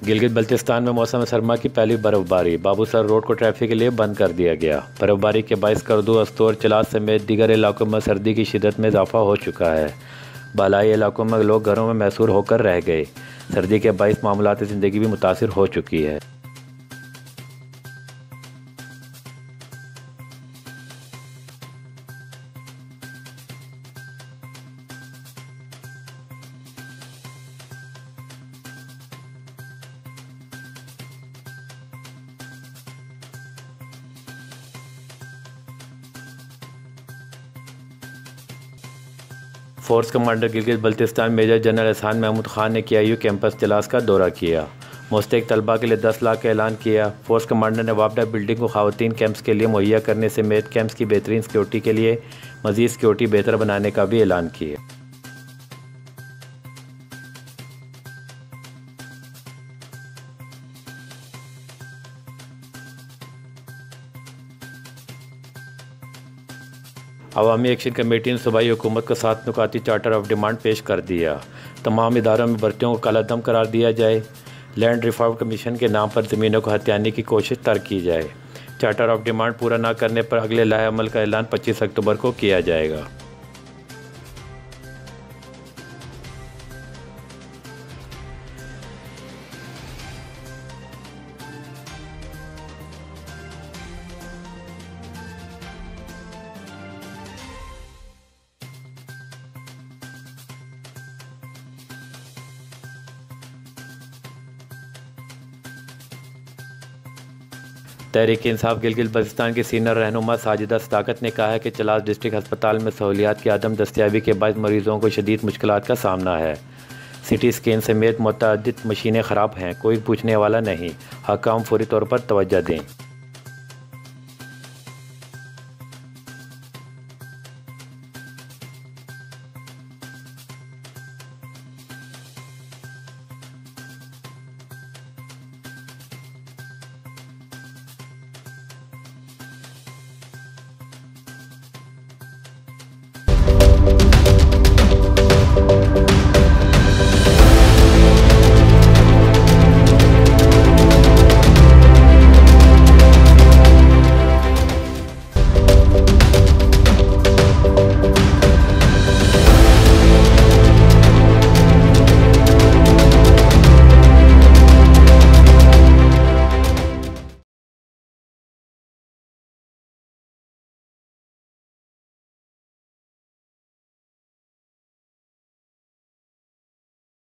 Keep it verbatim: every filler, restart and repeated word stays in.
गिलगित बल्तिस्तान में मौसम सरमा की पहली बर्फबारी। बाबूसर रोड को ट्रैफिक के लिए बंद कर दिया गया। बर्फबारी के बायस करदू, अस्तोर, चिलास समेत दीगर इलाकों में सर्दी की शिदत में इजाफा हो चुका है। बालाई इलाकों में लोग घरों में महसूर होकर रह गए। सर्दी के बायस मामलात ज़िंदगी भी मुतासिर हो चुकी है। Force commander Gilgit Baltistan major general Ehsan Mahmood Khan ने के आई यू कैंपस चिलास का दौरा किया। मुस्तहिक तलबा के लिए दस लाख का ऐलान किया। फोर्स कमांडर ने वापडा बिल्डिंग को खवातीन कैंप्स के लिए मुहैया करने समेत कैंप्स की बेहतरीन सिक्योरिटी के लिए मज़ीद सिक्योरिटी बेहतर बनाने का भी ऐलान किया। अवामी एक्शन कमेटी ने सूबाई हुकूमत को सात नुकाती चार्टर ऑफ डिमांड पेश कर दिया। तमाम इदारों में भर्तियों को कालादम करार दिया जाए। लैंड रिफॉर्म कमीशन के नाम पर ज़मीनों को हथियाने की कोशिश तर्क की जाए। चार्टर ऑफ डिमांड पूरा ना करने पर अगले लाहे अमल का ऐलान पच्चीस अक्टूबर को किया जाएगा। तहरीक इंसाफ गिलगित बल्तिस्तान की सीनियर रहनुमा साजिदा सदाकत ने कहा है कि चिलास डिस्ट्रिक्ट अस्पताल में सहूलियात की आदम दस्तियाबी के बाद मरीजों को शदीद मुश्किलात का सामना है। सिटी स्कैन समेत मुतअद्दिद मशीनें ख़राब हैं। कोई पूछने वाला नहीं। हकाम फौरी तौर पर तवज्जो दें।